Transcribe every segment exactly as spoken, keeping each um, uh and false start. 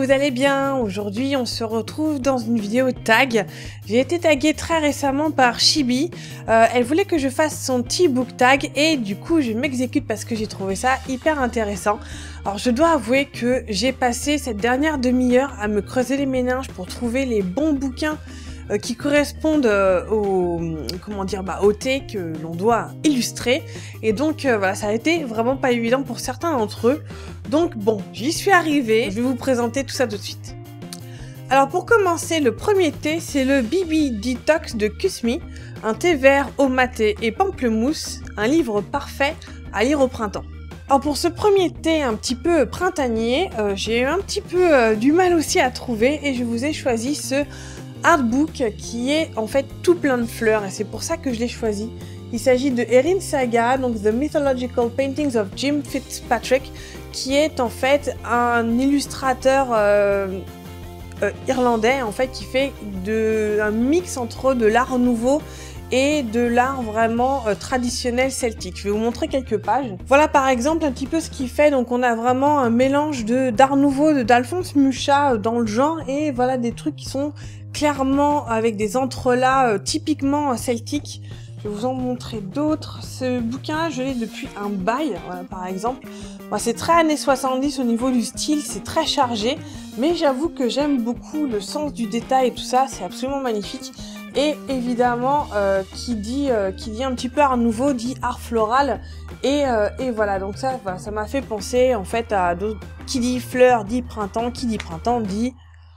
vous allez bien? Aujourd'hui, on se retrouve dans une vidéo tag. J'ai été taguée très récemment par Chibi. Euh, elle voulait que je fasse son tea book tag et du coup, je m'exécute parce que j'ai trouvé ça hyper intéressant. Alors, je dois avouer que j'ai passé cette dernière demi-heure à me creuser les méninges pour trouver les bons bouquins euh, qui correspondent euh, au, comment dire, bah, au thé que l'on doit illustrer. Et donc, euh, voilà, ça a été vraiment pas évident pour certains d'entre eux. Donc bon, j'y suis arrivée, je vais vous présenter tout ça tout de suite. Alors pour commencer, le premier thé, c'est le B B Detox de Kusmi, un thé vert au maté et pamplemousse, un livre parfait à lire au printemps. Alors pour ce premier thé un petit peu printanier, euh, j'ai eu un petit peu euh, du mal aussi à trouver et je vous ai choisi ce artbook qui est en fait tout plein de fleurs et c'est pour ça que je l'ai choisi. Il s'agit de Erin Saga, donc The Mythological Paintings of Jim Fitzpatrick, qui est en fait un illustrateur euh, euh, irlandais en fait qui fait de, un mix entre de l'art nouveau et de l'art vraiment euh, traditionnel celtique. Je vais vous montrer quelques pages. Voilà par exemple un petit peu ce qu'il fait. Donc on a vraiment un mélange de d'art nouveau de d'Alphonse Mucha euh, dans le genre et voilà des trucs qui sont clairement avec des entrelacs euh, typiquement euh, celtiques. Je vais vous en montrer d'autres. Ce bouquin, je l'ai depuis un bail, voilà, par exemple. Bon, c'est très années soixante-dix au niveau du style, c'est très chargé, mais j'avoue que j'aime beaucoup le sens du détail et tout ça, c'est absolument magnifique. Et évidemment, euh, qui dit euh, qui dit un petit peu art nouveau, dit art floral. Et, euh, et voilà, donc ça, voilà, ça m'a fait penser en fait à d'autres. Qui dit fleurs dit printemps, qui dit printemps dit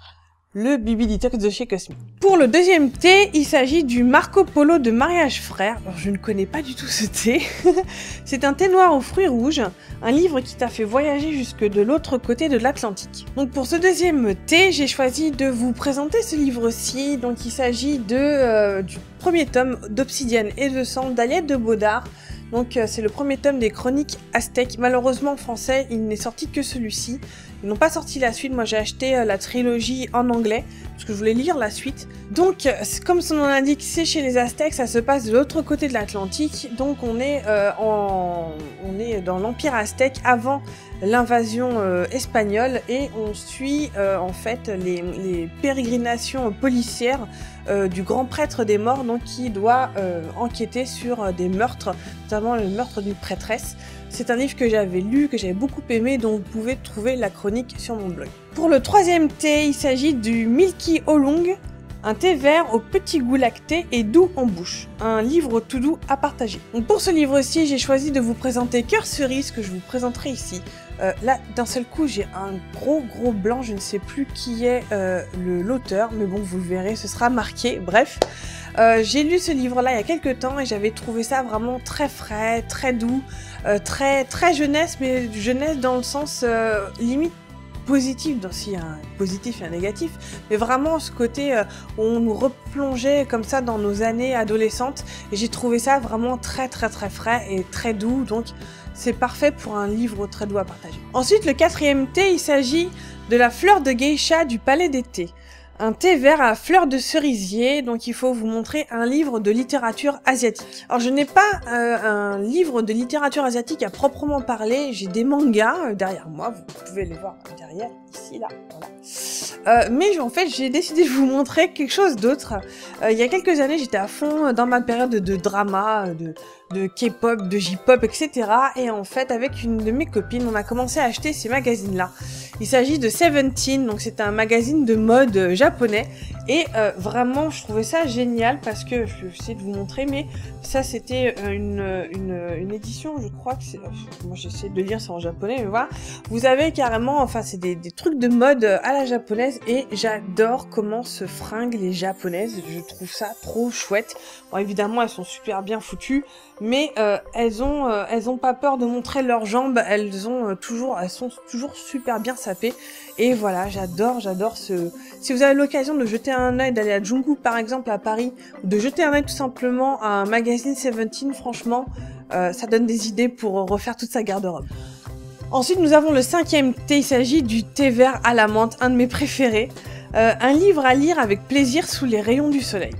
le B B Detox de chez Kusmi. Pour le deuxième thé, il s'agit du Marco Polo de Mariage Frère. Alors, je ne connais pas du tout ce thé. C'est un thé noir aux fruits rouges, un livre qui t'a fait voyager jusque de l'autre côté de l'Atlantique. Donc pour ce deuxième thé, j'ai choisi de vous présenter ce livre-ci. Donc il s'agit de euh, du premier tome d'Obsidienne et de sang d'Aliette de Baudard. Donc euh, c'est le premier tome des Chroniques Aztèques. Malheureusement en français, il n'est sorti que celui-ci. Ils n'ont pas sorti la suite, moi j'ai acheté euh, la trilogie en anglais, parce que je voulais lire la suite. Donc, euh, comme son nom l'indique, c'est chez les Aztèques, ça se passe de l'autre côté de l'Atlantique, donc on est, euh, en... on est dans l'Empire Aztèque avant l'invasion euh, espagnole, et on suit euh, en fait les, les pérégrinations policières euh, du grand prêtre des morts, donc qui doit euh, enquêter sur euh, des meurtres, notamment le meurtre d'une prêtresse. C'est un livre que j'avais lu, que j'avais beaucoup aimé, dont vous pouvez trouver la chronique sur mon blog. Pour le troisième thé, il s'agit du Milky Oolong, un thé vert au petit goût lacté et doux en bouche. Un livre tout doux à partager. Donc pour ce livre-ci, j'ai choisi de vous présenter Cœur Cerise, que je vous présenterai ici. Euh, là, d'un seul coup, j'ai un gros gros blanc, je ne sais plus qui est euh, l'auteur, mais bon, vous le verrez, ce sera marqué, bref. Euh, j'ai lu ce livre-là il y a quelques temps et j'avais trouvé ça vraiment très frais, très doux, euh, très très jeunesse, mais jeunesse dans le sens euh, limite positif, donc s'il y a un positif et un négatif, mais vraiment ce côté euh, où on nous replongeait comme ça dans nos années adolescentes, et j'ai trouvé ça vraiment très très très frais et très doux, donc c'est parfait pour un livre très doux à partager. Ensuite, le quatrième thé, il s'agit de la fleur de geisha du Palais des Thés. Un thé vert à fleurs de cerisier, donc il faut vous montrer un livre de littérature asiatique. Alors je n'ai pas euh, un livre de littérature asiatique à proprement parler, j'ai des mangas euh, derrière moi, vous pouvez les voir derrière, ici, là, voilà. Euh, mais en fait j'ai décidé de vous montrer quelque chose d'autre. Euh, il y a quelques années j'étais à fond dans ma période de drama, de, de K-pop, de J-pop, et cetera. Et en fait avec une de mes copines on a commencé à acheter ces magazines-là. Il s'agit de Seventeen, donc c'est un magazine de mode japonais et euh, vraiment je trouvais ça génial parce que je vais essayer de vous montrer, mais ça c'était une, une, une édition, je crois que c'est, moi j'essaie de lire ça en japonais, mais voilà, vous avez carrément, enfin c'est des, des trucs de mode à la japonaise et j'adore comment se fringuent les japonaises, je trouve ça trop chouette. Bon évidemment elles sont super bien foutues, mais euh, elles ont euh, elles ont pas peur de montrer leurs jambes, elles ont euh, toujours elles sont toujours super bien sapées et voilà, j'adore j'adore ce. Si vous avez l'occasion de jeter un œil, d'aller à Jungu par exemple à Paris, ou de jeter un œil tout simplement à un magazine Seventeen, franchement euh, ça donne des idées pour refaire toute sa garde-robe. Ensuite nous avons le cinquième thé, il s'agit du thé vert à la menthe, un de mes préférés, euh, un livre à lire avec plaisir sous les rayons du soleil.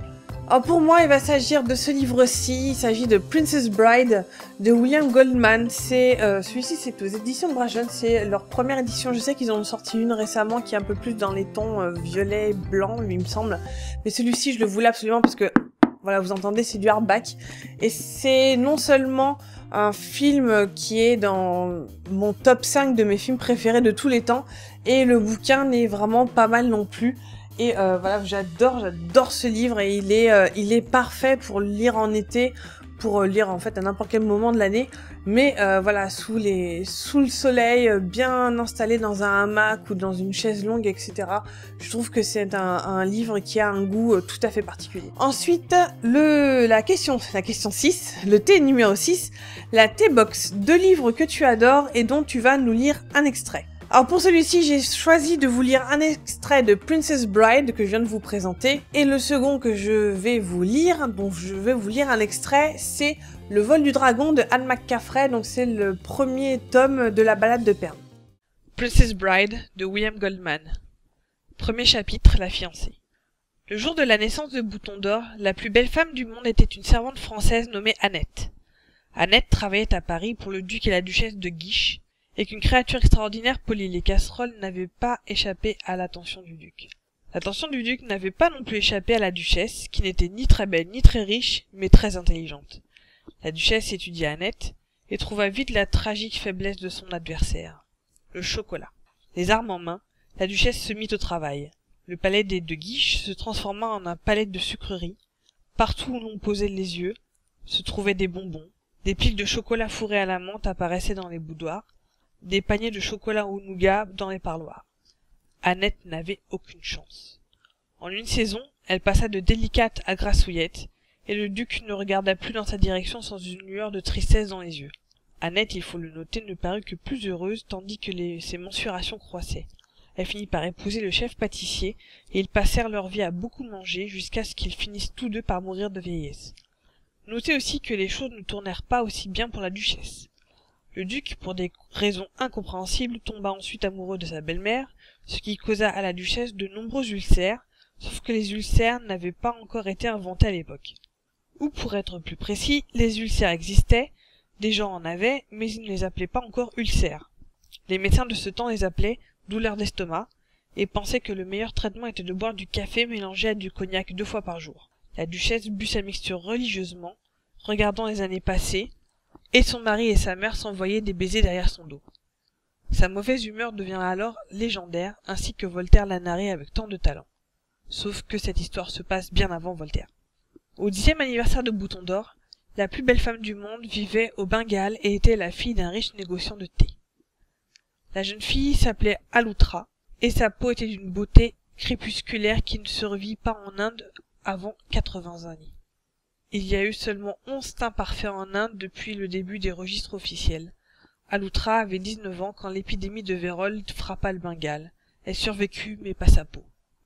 Alors pour moi, il va s'agir de ce livre-ci, il s'agit de Princess Bride de William Goldman. C'est euh, celui-ci, c'est aux éditions de Bragelonne, c'est leur première édition. Je sais qu'ils en ont sorti une récemment qui est un peu plus dans les tons euh, violet, blanc, il me semble. Mais celui-ci, je le voulais absolument parce que, voilà, vous entendez, c'est du hardback. Et c'est non seulement un film qui est dans mon top cinq de mes films préférés de tous les temps, et le bouquin n'est vraiment pas mal non plus. Et euh, voilà, j'adore, j'adore ce livre et il est, euh, il est parfait pour le lire en été, pour euh, lire en fait à n'importe quel moment de l'année. Mais euh, voilà, sous les, sous le soleil, euh, bien installé dans un hamac ou dans une chaise longue, et cetera. Je trouve que c'est un, un livre qui a un goût euh, tout à fait particulier. Ensuite, le, la question, la question six, le thé numéro six, la T-Box, deux livres que tu adores et dont tu vas nous lire un extrait. Alors pour celui-ci, j'ai choisi de vous lire un extrait de Princess Bride que je viens de vous présenter. Et le second que je vais vous lire, dont je vais vous lire un extrait, c'est Le vol du dragon de Anne McCaffrey. Donc c'est le premier tome de la Ballade de Perne. Princess Bride de William Goldman. Premier chapitre, la fiancée. Le jour de la naissance de Bouton d'Or, la plus belle femme du monde était une servante française nommée Annette. Annette travaillait à Paris pour le duc et la duchesse de Guiche, et qu'une créature extraordinaire polit les casseroles n'avait pas échappé à l'attention du duc. L'attention du duc n'avait pas non plus échappé à la duchesse, qui n'était ni très belle ni très riche, mais très intelligente. La duchesse étudia Annette, et trouva vite la tragique faiblesse de son adversaire. Le chocolat. Les armes en main, la duchesse se mit au travail. Le palais des de Guiche se transforma en un palais de sucreries. Partout où l'on posait les yeux, se trouvaient des bonbons. Des piles de chocolat fourrés à la menthe apparaissaient dans les boudoirs, des paniers de chocolat au nougat dans les parloirs. Annette n'avait aucune chance. En une saison, elle passa de délicate à grassouillette, et le duc ne regarda plus dans sa direction sans une lueur de tristesse dans les yeux. Annette, il faut le noter, ne parut que plus heureuse, tandis que les, ses mensurations croissaient. Elle finit par épouser le chef pâtissier, et ils passèrent leur vie à beaucoup manger, jusqu'à ce qu'ils finissent tous deux par mourir de vieillesse. Notez aussi que les choses ne tournèrent pas aussi bien pour la duchesse. Le duc, pour des raisons incompréhensibles, tomba ensuite amoureux de sa belle-mère, ce qui causa à la duchesse de nombreux ulcères, sauf que les ulcères n'avaient pas encore été inventés à l'époque. Ou pour être plus précis, les ulcères existaient, des gens en avaient, mais ils ne les appelaient pas encore ulcères. Les médecins de ce temps les appelaient douleurs d'estomac, et pensaient que le meilleur traitement était de boire du café mélangé à du cognac deux fois par jour. La duchesse but sa mixture religieusement, regardant les années passées, et son mari et sa mère s'envoyaient des baisers derrière son dos. Sa mauvaise humeur devient alors légendaire, ainsi que Voltaire l'a narrée avec tant de talent. Sauf que cette histoire se passe bien avant Voltaire. Au dixième anniversaire de Bouton d'Or, la plus belle femme du monde vivait au Bengale et était la fille d'un riche négociant de thé. La jeune fille s'appelait Aloutra, et sa peau était d'une beauté crépusculaire qui ne se revit pas en Inde avant quatre-vingts années. Il y a eu seulement onze teints parfaits en Inde depuis le début des registres officiels. Aloutra avait dix-neuf ans quand l'épidémie de vérole frappa le Bengale. Elle survécut, mais pas sa peau.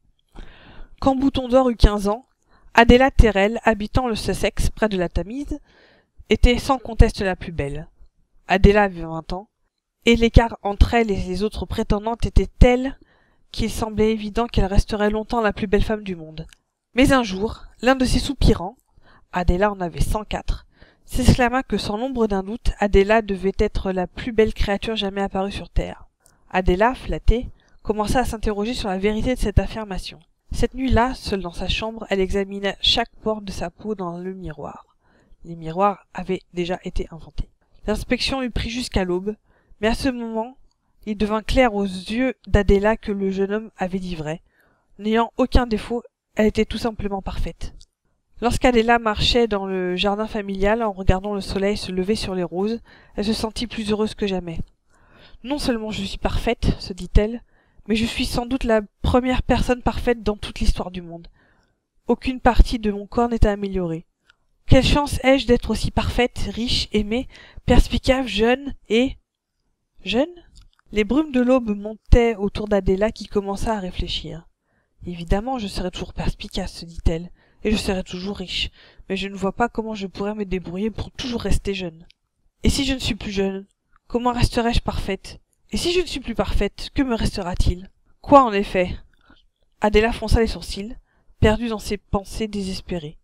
Quand Bouton d'Or eut quinze ans, Adéla Terrell, habitant le Sussex, près de la Tamise, était sans conteste la plus belle. Adéla avait vingt ans, et l'écart entre elle et les autres prétendantes était tel qu'il semblait évident qu'elle resterait longtemps la plus belle femme du monde. Mais un jour, l'un de ces soupirants, Adéla en avait cent quatre, s'exclama que sans l'ombre d'un doute, Adéla devait être la plus belle créature jamais apparue sur terre. Adéla, flattée, commença à s'interroger sur la vérité de cette affirmation. Cette nuit-là, seule dans sa chambre, elle examina chaque pore de sa peau dans le miroir. Les miroirs avaient déjà été inventés. L'inspection eut pris jusqu'à l'aube, mais à ce moment, il devint clair aux yeux d'Adéla que le jeune homme avait dit vrai. N'ayant aucun défaut, elle était tout simplement parfaite. Lorsqu'Adéla marchait dans le jardin familial en regardant le soleil se lever sur les roses, elle se sentit plus heureuse que jamais. Non seulement je suis parfaite, se dit-elle, mais je suis sans doute la première personne parfaite dans toute l'histoire du monde. Aucune partie de mon corps n'est à améliorer. Quelle chance ai-je d'être aussi parfaite, riche, aimée, perspicace, jeune et... Jeune? Les brumes de l'aube montaient autour d'Adéla qui commença à réfléchir. Évidemment, je serai toujours perspicace, se dit-elle, et je serai toujours riche, mais je ne vois pas comment je pourrais me débrouiller pour toujours rester jeune. Et si je ne suis plus jeune, comment resterai-je parfaite? Et si je ne suis plus parfaite, que me restera-t-il? Quoi, en effet? Adéla fronça les sourcils, perdue dans ses pensées désespérées.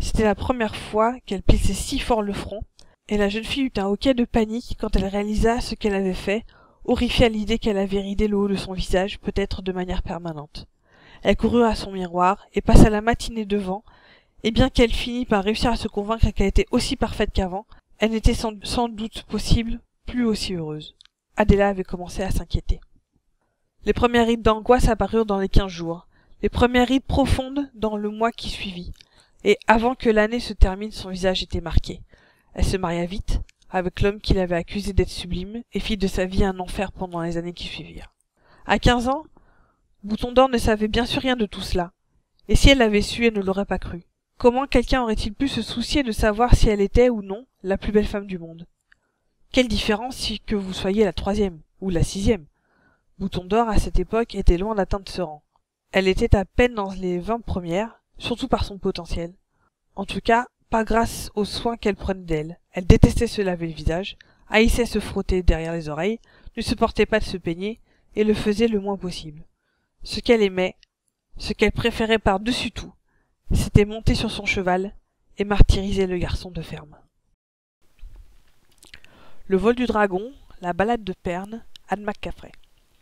C'était la première fois qu'elle plissait si fort le front, et la jeune fille eut un hoquet de panique quand elle réalisa ce qu'elle avait fait, horrifiée à l'idée qu'elle avait ridé le haut de son visage, peut-être de manière permanente. Elle courut à son miroir et passa la matinée devant, et bien qu'elle finît par réussir à se convaincre qu'elle était aussi parfaite qu'avant, elle n'était sans, sans doute possible plus aussi heureuse. Adela avait commencé à s'inquiéter. Les premières rides d'angoisse apparurent dans les quinze jours, les premières rides profondes dans le mois qui suivit, et avant que l'année se termine, son visage était marqué. Elle se maria vite, avec l'homme qui l'avait accusée d'être sublime, et fit de sa vie un enfer pendant les années qui suivirent. À quinze ans, Bouton d'Or ne savait bien sûr rien de tout cela, et si elle l'avait su, elle ne l'aurait pas cru. Comment quelqu'un aurait-il pu se soucier de savoir si elle était ou non la plus belle femme du monde? Quelle différence si que vous soyez la troisième, ou la sixième? Bouton d'Or, à cette époque, était loin d'atteindre ce rang. Elle était à peine dans les vingt premières, surtout par son potentiel. En tout cas, pas grâce aux soins qu'elle prenait d'elle. Elle détestait se laver le visage, haïssait se frotter derrière les oreilles, ne supportait pas de se peigner, et le faisait le moins possible. Ce qu'elle aimait, ce qu'elle préférait par-dessus tout, c'était monter sur son cheval et martyriser le garçon de ferme. Le vol du dragon, la balade de Perne, Anne McCaffrey.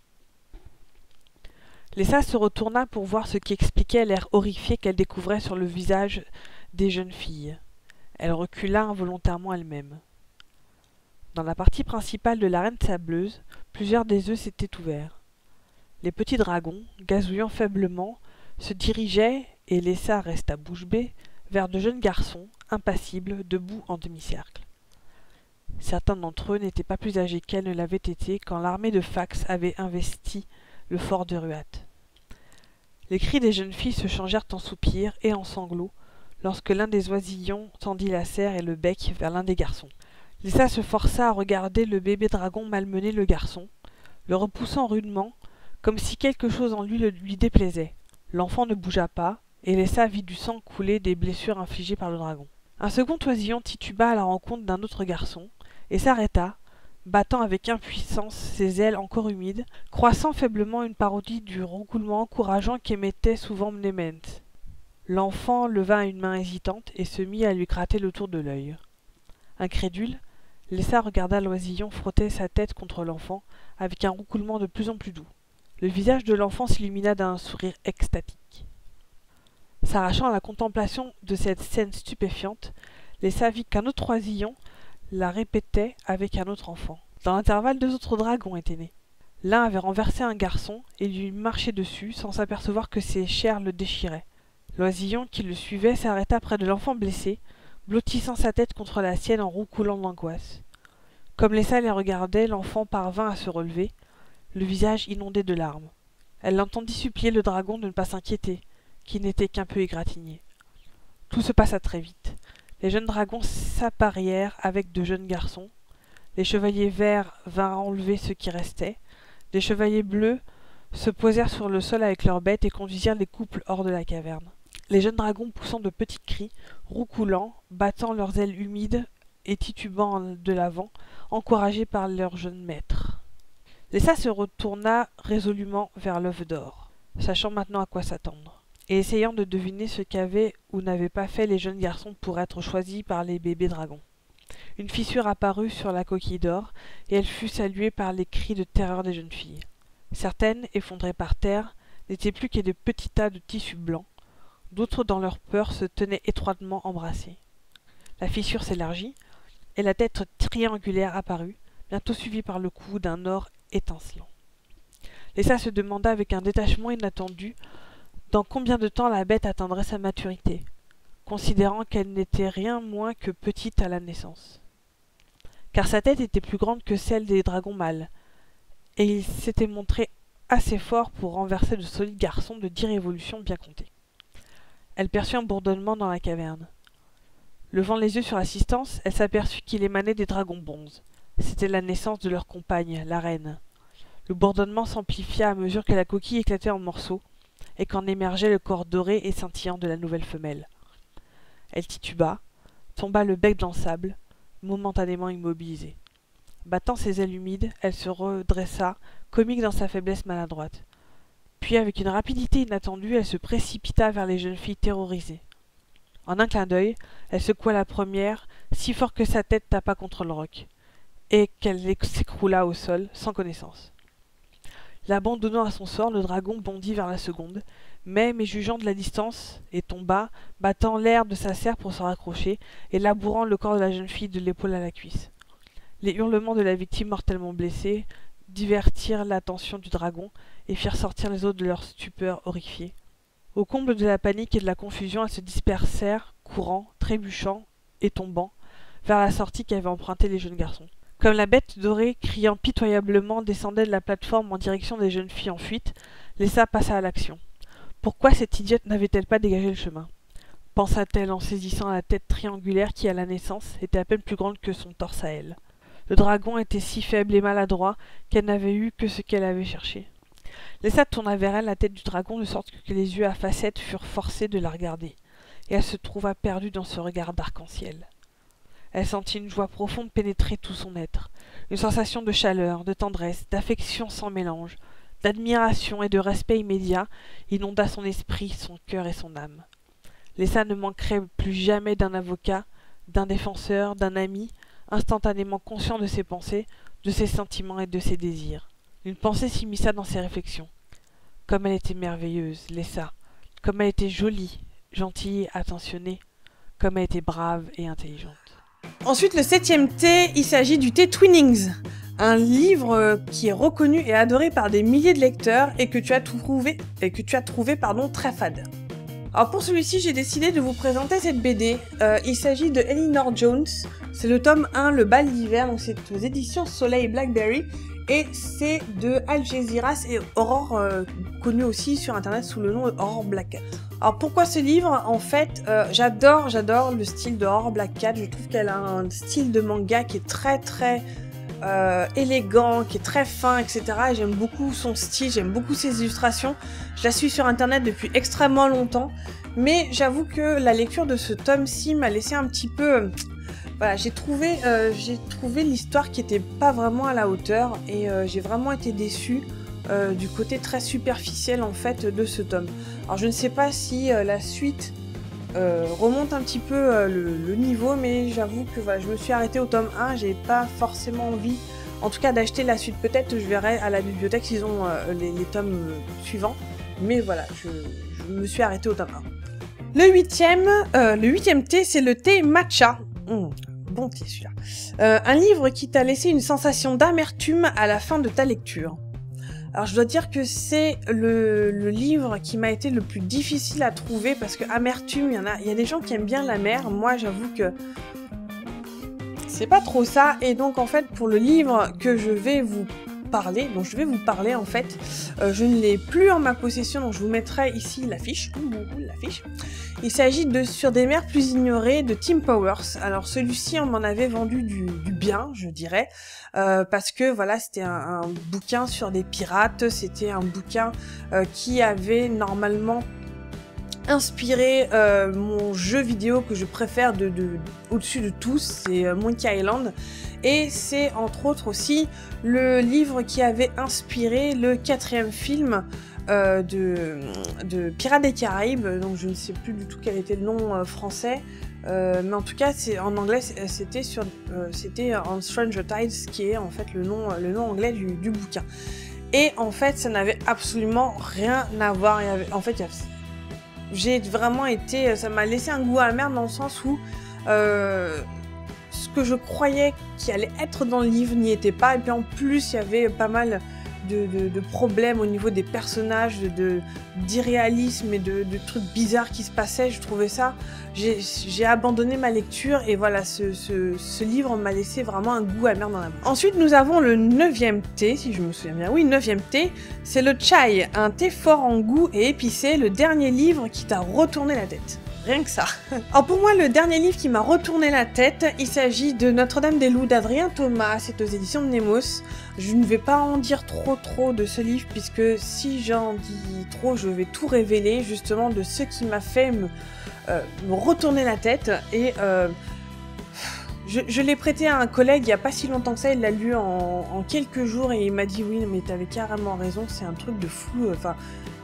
Lessa se retourna pour voir ce qui expliquait l'air horrifié qu'elle découvrait sur le visage des jeunes filles. Elle recula involontairement elle-même. Dans la partie principale de l'arène sableuse, plusieurs des œufs s'étaient ouverts. Les petits dragons, gazouillant faiblement, se dirigeaient, et Lessa resta bouche bée, vers de jeunes garçons, impassibles, debout en demi-cercle. Certains d'entre eux n'étaient pas plus âgés qu'elle ne l'avait été quand l'armée de Fax avait investi le fort de Ruat. Les cris des jeunes filles se changèrent en soupirs et en sanglots lorsque l'un des oisillons tendit la serre et le bec vers l'un des garçons. Lessa se força à regarder le bébé dragon malmener le garçon, le repoussant rudement, comme si quelque chose en lui le lui déplaisait. L'enfant ne bougea pas, et Lessa vit du sang couler des blessures infligées par le dragon. Un second oisillon tituba à la rencontre d'un autre garçon, et s'arrêta, battant avec impuissance ses ailes encore humides, croissant faiblement une parodie du roucoulement encourageant qu'émettait souvent Mnement. L'enfant leva une main hésitante et se mit à lui gratter le tour de l'œil. Incrédule, Lessa regarda l'oisillon frotter sa tête contre l'enfant avec un roucoulement de plus en plus doux. Le visage de l'enfant s'illumina d'un sourire extatique. S'arrachant à la contemplation de cette scène stupéfiante, Lessa vit qu'un autre oisillon la répétait avec un autre enfant. Dans l'intervalle, deux autres dragons étaient nés. L'un avait renversé un garçon et lui marchait dessus sans s'apercevoir que ses chairs le déchiraient. L'oisillon qui le suivait s'arrêta près de l'enfant blessé, blottissant sa tête contre la sienne en roucoulant d'angoisse. Comme Lessa les regardait, l'enfant parvint à se relever, le visage inondé de larmes. Elle l'entendit supplier le dragon de ne pas s'inquiéter, qui n'était qu'un peu égratigné. Tout se passa très vite. Les jeunes dragons s'apparièrent avec de jeunes garçons. Les chevaliers verts vinrent enlever ce qui restait. Les chevaliers bleus se posèrent sur le sol avec leurs bêtes et conduisirent les couples hors de la caverne. Les jeunes dragons poussant de petits cris, roucoulant, battant leurs ailes humides et titubant de l'avant, encouragés par leur jeune maître. Lessa se retourna résolument vers l'œuf d'or, sachant maintenant à quoi s'attendre, et essayant de deviner ce qu'avaient ou n'avaient pas fait les jeunes garçons pour être choisis par les bébés dragons. Une fissure apparut sur la coquille d'or, et elle fut saluée par les cris de terreur des jeunes filles. Certaines, effondrées par terre, n'étaient plus que des petits tas de tissu blanc, d'autres, dans leur peur, se tenaient étroitement embrassées. La fissure s'élargit, et la tête triangulaire apparut, bientôt suivie par le cou d'un or étincelant. Lessa se demanda avec un détachement inattendu dans combien de temps la bête atteindrait sa maturité, considérant qu'elle n'était rien moins que petite à la naissance. Car sa tête était plus grande que celle des dragons mâles, et il s'était montré assez fort pour renverser de solides garçons de dix révolutions bien comptées. Elle perçut un bourdonnement dans la caverne. Levant les yeux sur l'assistance, elle s'aperçut qu'il émanait des dragons bonzes. C'était la naissance de leur compagne, la reine. Le bourdonnement s'amplifia à mesure que la coquille éclatait en morceaux, et qu'en émergeait le corps doré et scintillant de la nouvelle femelle. Elle tituba, tomba le bec dans le sable, momentanément immobilisée. Battant ses ailes humides, elle se redressa, comique dans sa faiblesse maladroite. Puis, avec une rapidité inattendue, elle se précipita vers les jeunes filles terrorisées. En un clin d'œil, elle secoua la première, si fort que sa tête tapa contre le roc, et qu'elle s'écroula au sol, sans connaissance. L'abandonnant à son sort, le dragon bondit vers la seconde, mais, méjugeant de la distance, et tomba, battant l'air de sa serre pour se raccrocher, et labourant le corps de la jeune fille de l'épaule à la cuisse. Les hurlements de la victime mortellement blessée divertirent l'attention du dragon, et firent sortir les autres de leur stupeur horrifiée. Au comble de la panique et de la confusion, elles se dispersèrent, courant, trébuchant et tombant, vers la sortie qu'avaient empruntée les jeunes garçons. Comme la bête dorée, criant pitoyablement, descendait de la plateforme en direction des jeunes filles en fuite, Lessa passa à l'action. Pourquoi cette idiote n'avait-elle pas dégagé le chemin? Pensa-t-elle en saisissant la tête triangulaire qui, à la naissance, était à peine plus grande que son torse à elle. Le dragon était si faible et maladroit qu'elle n'avait eu que ce qu'elle avait cherché. Lessa tourna vers elle la tête du dragon de sorte que les yeux à facettes furent forcés de la regarder, et elle se trouva perdue dans ce regard d'arc-en-ciel. Elle sentit une joie profonde pénétrer tout son être, une sensation de chaleur, de tendresse, d'affection sans mélange, d'admiration et de respect immédiat inonda son esprit, son cœur et son âme. Lessa ne manquerait plus jamais d'un avocat, d'un défenseur, d'un ami, instantanément conscient de ses pensées, de ses sentiments et de ses désirs. Une pensée s'immisça dans ses réflexions. Comme elle était merveilleuse, Lessa, comme elle était jolie, gentille et attentionnée, comme elle était brave et intelligente. Ensuite, le septième thé, il s'agit du thé Twinnings, un livre qui est reconnu et adoré par des milliers de lecteurs et que tu as trouvé, et que tu as trouvé pardon, très fade. Alors pour celui-ci, j'ai décidé de vous présenter cette B D. Euh, il s'agit de Elinor Jones, c'est le tome un, Le bal d'hiver, donc c'est aux éditions Soleil Blackberry, et c'est de Algeciras et Aurore, euh, connue aussi sur internet sous le nom de Aurore Black Cat. Alors pourquoi ce livre? En fait, euh, j'adore, j'adore le style de Aurore Black Cat, je trouve qu'elle a un style de manga qui est très très euh, élégant, qui est très fin, et cetera. Et j'aime beaucoup son style, j'aime beaucoup ses illustrations. Je la suis sur internet depuis extrêmement longtemps, mais j'avoue que la lecture de ce tome-ci m'a laissé un petit peu... Voilà, j'ai trouvé, euh, j'ai trouvé l'histoire qui était pas vraiment à la hauteur et euh, j'ai vraiment été déçue euh, du côté très superficiel en fait de ce tome. Alors je ne sais pas si euh, la suite euh, remonte un petit peu euh, le, le niveau, mais j'avoue que voilà, je me suis arrêtée au tome un, j'ai pas forcément envie, en tout cas d'acheter la suite. Peut-être je verrai à la bibliothèque s'ils ont euh, les, les tomes euh, suivants, mais voilà, je, je me suis arrêtée au tome un. Le huitième, euh, le huitième thé, c'est le thé matcha. Mmh. Bon thé celui-là. Euh, un livre qui t'a laissé une sensation d'amertume à la fin de ta lecture. Alors je dois dire que c'est le, le livre qui m'a été le plus difficile à trouver parce que amertume, il y en a, il y a des gens qui aiment bien la mer. Moi j'avoue que c'est pas trop ça. Et donc en fait pour le livre que je vais vous parler, donc je vais vous parler en fait, euh, je ne l'ai plus en ma possession, donc je vous mettrai ici l'affiche, l'affiche. Il s'agit de Sur des mers plus ignorées de Tim Powers. Alors celui-ci on m'en avait vendu du, du bien, je dirais, euh, parce que voilà c'était un, un bouquin sur des pirates, c'était un bouquin euh, qui avait normalement inspiré euh, mon jeu vidéo que je préfère de, de, de, au-dessus de tous, c'est euh, Monkey Island. Et c'est entre autres aussi le livre qui avait inspiré le quatrième film euh, de, de Pirates des Caraïbes, donc je ne sais plus du tout quel était le nom euh, français, euh, mais en tout cas c'est, en anglais c'était sur euh, c'était On Stranger Tides qui est en fait le nom, le nom anglais du, du bouquin. Et en fait ça n'avait absolument rien à voir, il y avait, en fait il y a, j'ai vraiment été, ça m'a laissé un goût amer dans le sens où euh, ce que je croyais qui allait être dans le livre n'y était pas, et puis en plus il y avait pas mal de, de, de problèmes au niveau des personnages, de, d'irréalisme et de, de trucs bizarres qui se passaient. Je trouvais ça, j'ai, j'ai abandonné ma lecture et voilà, ce, ce, ce livre m'a laissé vraiment un goût amer dans la bouche. Ensuite nous avons le neuvième thé, si je me souviens bien, oui, neuvième thé, c'est le chai, un thé fort en goût et épicé, le dernier livre qui t'a retourné la tête. Rien que ça. Alors pour moi, le dernier livre qui m'a retourné la tête, il s'agit de Notre-Dame-des-Loups d'Adrien Thomas, c'est aux éditions de Nemos. Je ne vais pas en dire trop trop de ce livre, puisque si j'en dis trop, je vais tout révéler, justement, de ce qui m'a fait me, euh, me retourner la tête. Et euh, je, je l'ai prêté à un collègue il n'y a pas si longtemps que ça, il l'a lu en, en quelques jours, et il m'a dit « Oui, mais t'avais carrément raison, c'est un truc de fou, enfin... »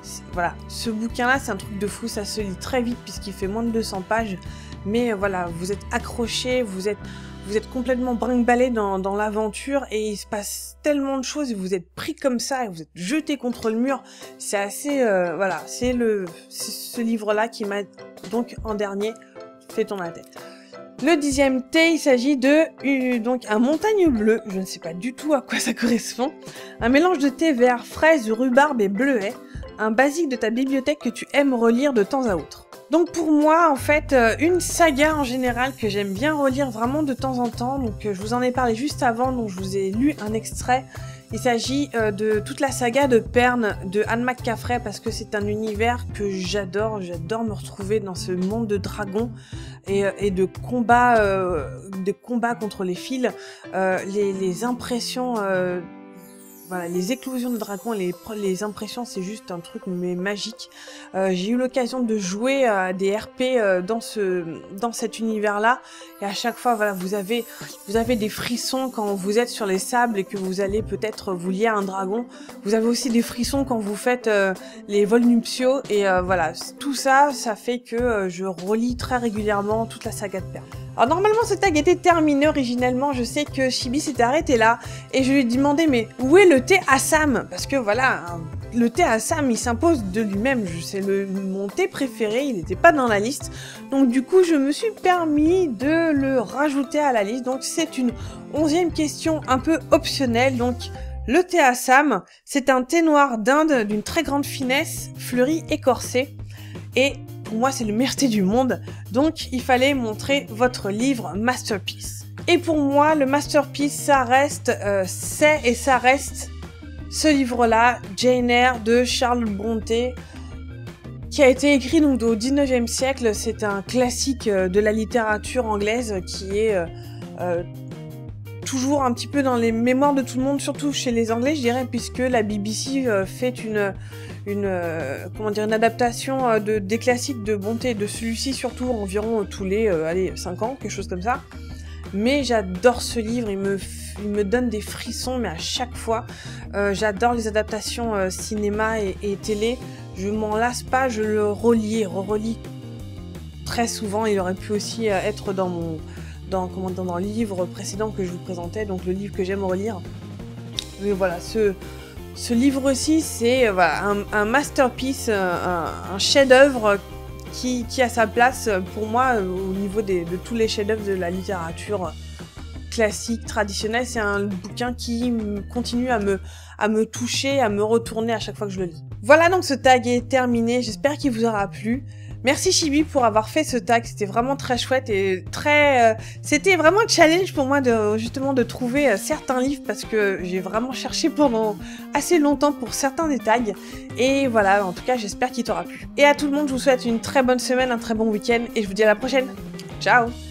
Voilà, ce bouquin-là, c'est un truc de fou, ça se lit très vite puisqu'il fait moins de deux cents pages. Mais euh, voilà, vous êtes accrochés, vous êtes, vous êtes complètement brinque-ballés dans, dans l'aventure et il se passe tellement de choses et vous êtes pris comme ça et vous êtes jetés contre le mur. C'est assez... Euh, voilà, c'est le ce livre-là qui m'a donc en dernier fait tourner la tête. Le dixième thé, il s'agit de euh, donc un montagne bleu, je ne sais pas du tout à quoi ça correspond. Un mélange de thé vert, fraise, rhubarbe et bleuet. Un basique de ta bibliothèque que tu aimes relire de temps à autre. Donc pour moi, en fait, euh, une saga en général que j'aime bien relire vraiment de temps en temps, donc euh, je vous en ai parlé juste avant, donc je vous ai lu un extrait. Il s'agit euh, de toute la saga de Pern de Anne McCaffrey parce que c'est un univers que j'adore, j'adore me retrouver dans ce monde de dragons et, et de combats, euh, de combats contre les fils, euh, les, les impressions... Euh, Voilà, les éclosions de dragons, les, les impressions, c'est juste un truc mais magique. Euh, j'ai eu l'occasion de jouer à des R P euh, dans ce dans cet univers-là, et à chaque fois, voilà, vous avez vous avez des frissons quand vous êtes sur les sables et que vous allez peut-être vous lier à un dragon. Vous avez aussi des frissons quand vous faites euh, les vols nuptiaux, et euh, voilà, tout ça, ça fait que euh, je relis très régulièrement toute la saga de Pern. Alors normalement ce tag était terminé originellement, je sais que Chibi s'était arrêté là, et je lui ai demandé mais où est le thé Assam? Parce que voilà, le thé Assam il s'impose de lui-même, c'est le mon thé préféré, il n'était pas dans la liste, donc du coup je me suis permis de le rajouter à la liste, donc c'est une onzième question un peu optionnelle, donc le thé Assam, c'est un thé noir d'Inde d'une très grande finesse, fleuri écorcé, et pour moi, c'est le meilleur thé du monde, donc il fallait montrer votre livre Masterpiece. Et pour moi, le Masterpiece, ça reste, euh, c'est et ça reste ce livre-là, Jane Eyre de Charles Brontë, qui a été écrit donc au dix-neuvième siècle. C'est un classique de la littérature anglaise qui est euh, euh, toujours un petit peu dans les mémoires de tout le monde, surtout chez les Anglais, je dirais, puisque la B B C euh, fait une... une euh, comment dire une adaptation euh, de des classiques de Brontë, de celui-ci surtout environ euh, tous les euh, allez cinq ans, quelque chose comme ça. Mais j'adore ce livre, il me il me donne des frissons mais à chaque fois. Euh, j'adore les adaptations euh, cinéma et, et télé. Je m'en lasse pas, je le relis, re-relis très souvent. Il aurait pu aussi euh, être dans mon dans comment dans, dans le livre précédent que je vous présentais, donc le livre que j'aime relire. Mais voilà, ce Ce livre-ci, c'est euh, voilà, un, un masterpiece, un, un chef-d'œuvre qui, qui a sa place pour moi au niveau des, de tous les chefs-d'œuvre de la littérature classique, traditionnelle. C'est un bouquin qui continue à me, à me toucher, à me retourner à chaque fois que je le lis. Voilà, donc ce tag est terminé. J'espère qu'il vous aura plu. Merci Chibi pour avoir fait ce tag, c'était vraiment très chouette et très... Euh, c'était vraiment un challenge pour moi de justement de trouver euh, certains livres parce que j'ai vraiment cherché pendant assez longtemps pour certains des tags. Et voilà, en tout cas j'espère qu'il t'aura plu. Et à tout le monde, je vous souhaite une très bonne semaine, un très bon week-end et je vous dis à la prochaine. Ciao!